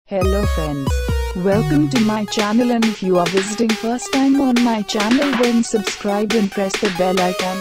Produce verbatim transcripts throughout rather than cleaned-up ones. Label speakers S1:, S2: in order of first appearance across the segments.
S1: Hello friends, welcome to my channel, and if you are visiting first time on my channel, then subscribe and press the bell icon.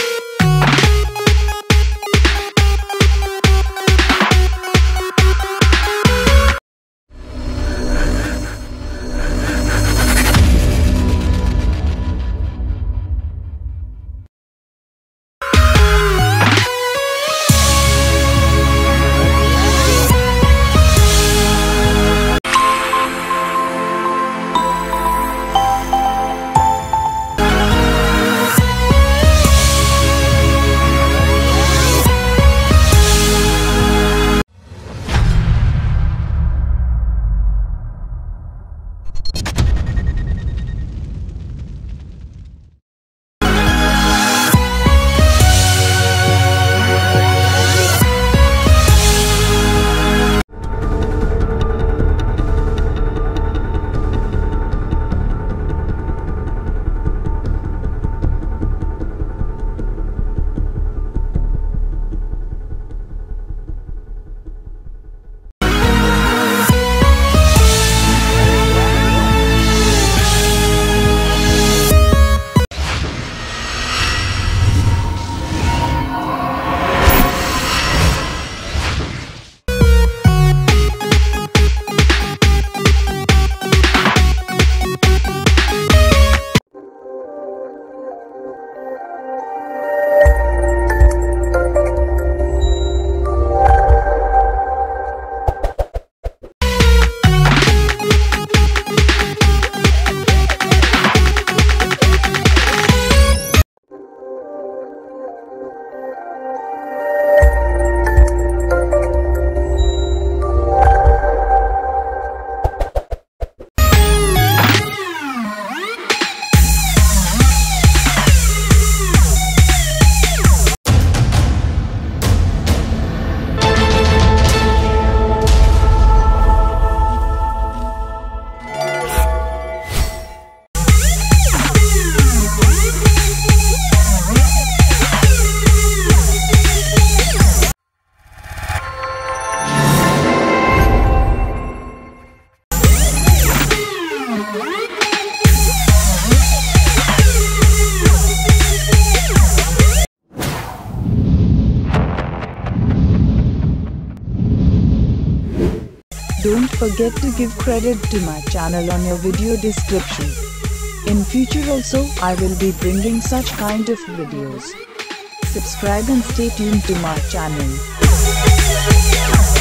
S1: Don't forget to give credit to my channel on your video description. In future also, I will be bringing such kind of videos. Subscribe and stay tuned to my channel.